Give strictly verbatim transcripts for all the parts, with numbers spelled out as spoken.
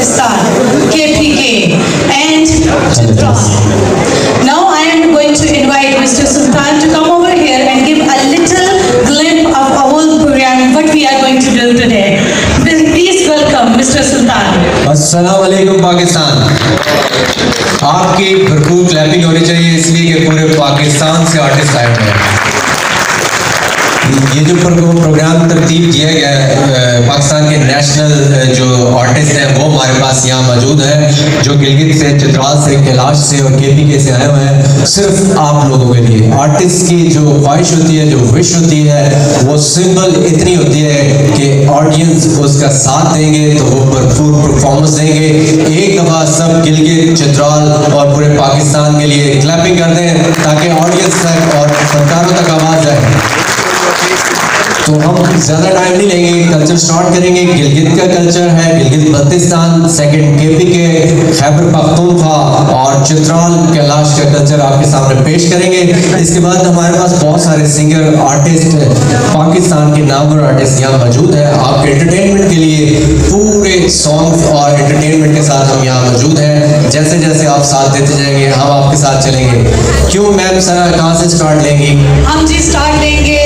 Pakistan, K P K, and Chitral. Now I am going to invite Mister Sultan to come over here and give a little glimpse of our whole program, what we are going to do today. Please welcome Mister Sultan. अस्सलाम वालेकुम पाकिस्तान। आपकी भरपूर clapping होनी चाहिए, इसलिए कि पूरे पाकिस्तान से आर्टिस्ट आए हुए हैं। ये जो प्रोग्राम तरतीब किया गया है, पाकिस्तान के नेशनल जो आर्टिस्ट हैं वो हमारे पास यहाँ मौजूद हैं, जो गिलगित से, चित्राल से, कैलाश से और के पी के से आए हुए हैं, सिर्फ आप लोगों के लिए। आर्टिस्ट की जो ख्वाहिश होती है, जो विश होती है, वो सिंपल इतनी होती है कि ऑडियंस उसका साथ देंगे तो वो भरपूर परफॉर्मेंस देंगे। एक दफ़ा सब गिलगित, चित्राल और पूरे पाकिस्तान के लिए क्लैपिंग कर दें ताकि ऑडियंस तक और फनकारों तक आवाज़ जाए। तो हम ज़्यादा टाइम नहीं लेंगे, कल्चर स्टार्ट करेंगे। गिलगित का कल्चर है, Gilgit Baltistan, second K P K, Khyber Pakhtunkhwa और चित्राल कैलाश का कल्चर आपके सामने पेश करेंगे। इसके बाद हमारे पास बहुत सारे सिंगर, आर्टिस्ट, पाकिस्तान के नामवर आर्टिस्ट यहाँ मौजूद हैं। आपके एंटरटेनमेंट के लिए पूरे सॉन्ग और एंटरटेनमेंट के साथ हम यहाँ मौजूद हैं। जैसे जैसे आप साथ देते जाएंगे हम आपके साथ चलेंगे। क्यों मैम सर, कहाँ से स्टार्ट लेंगी? हम जी स्टार्ट लेंगे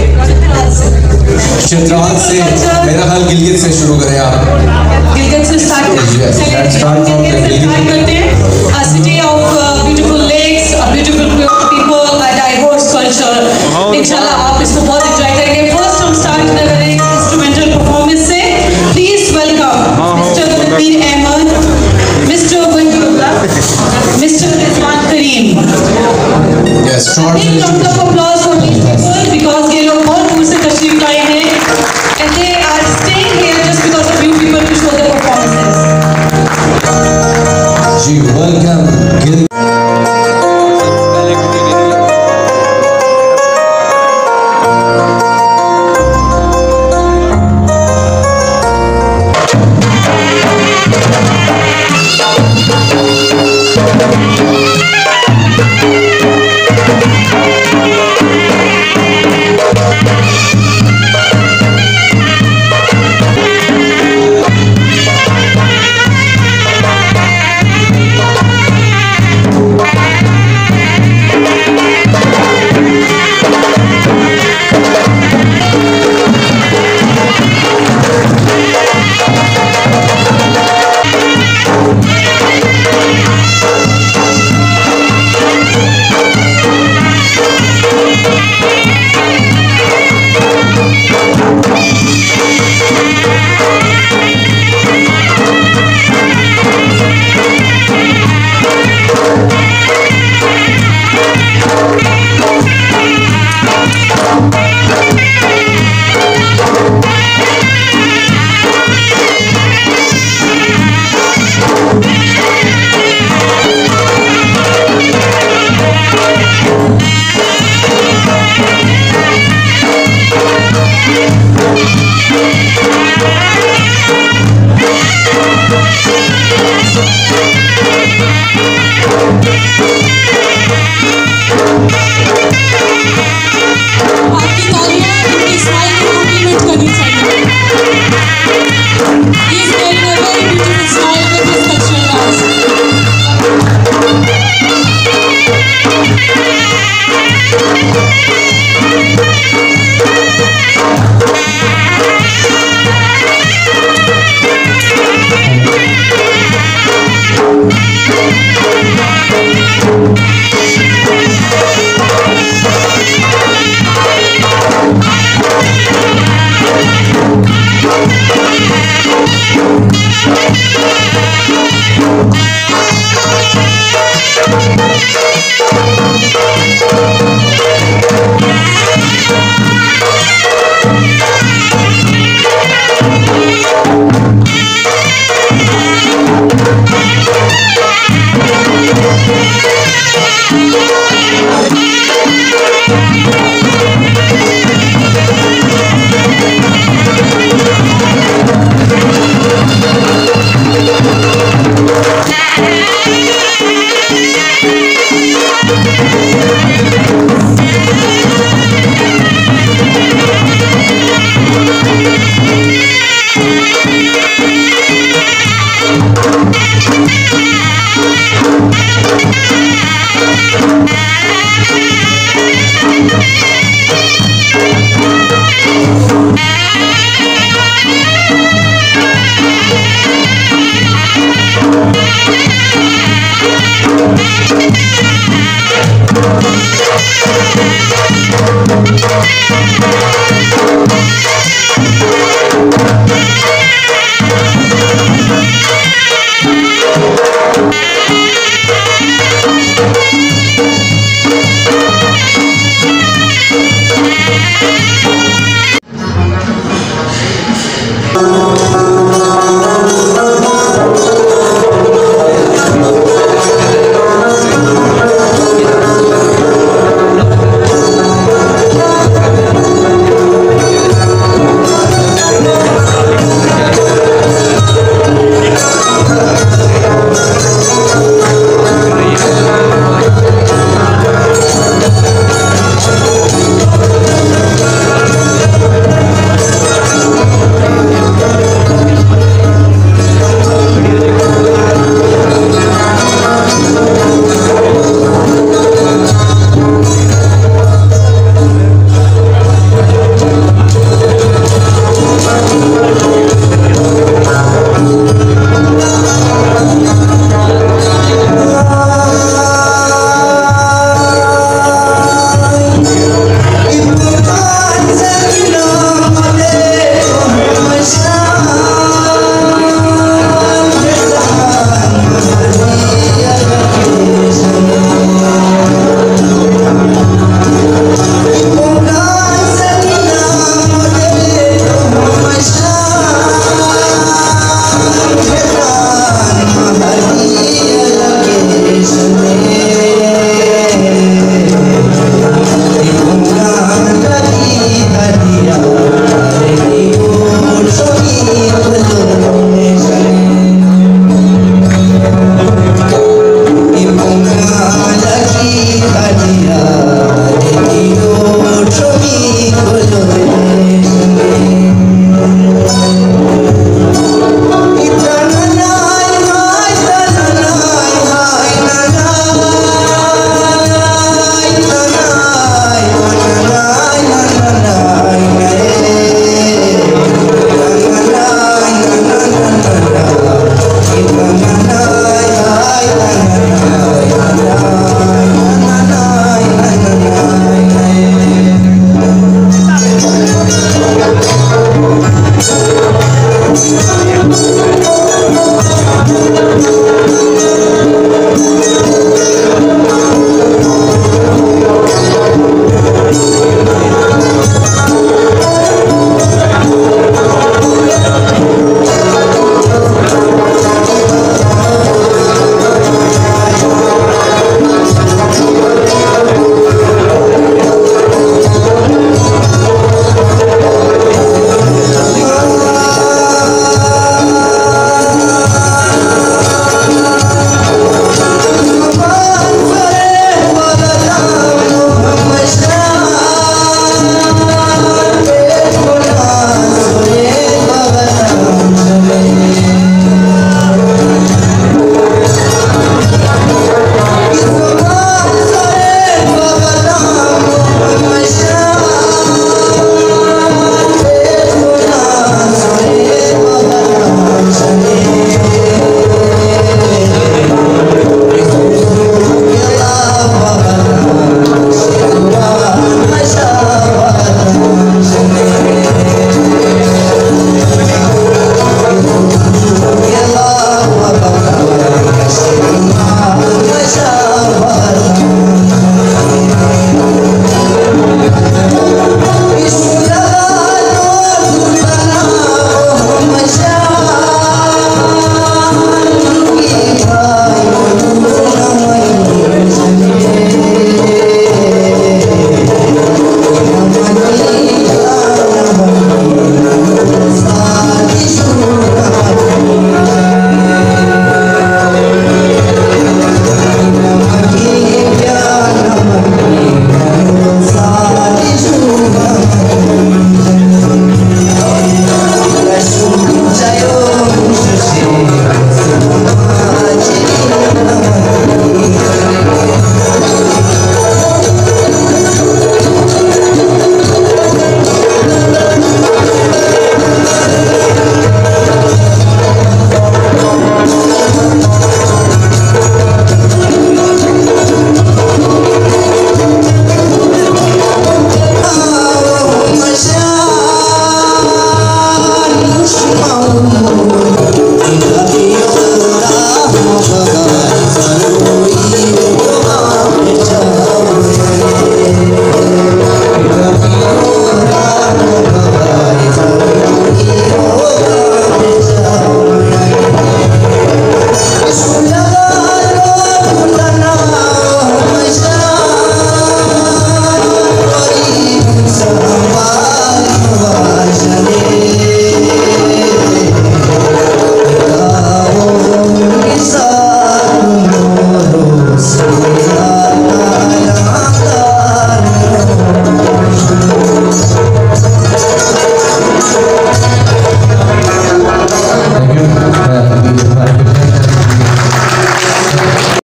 चित्राल से। मेरा ख्याल गिलगित से शुरू करें आप। गिलगित से स्टार्ट करते हैं। A city of uh, beautiful lakes, a beautiful people, a diverse culture. इंशाल्लाह आप इसको बहुत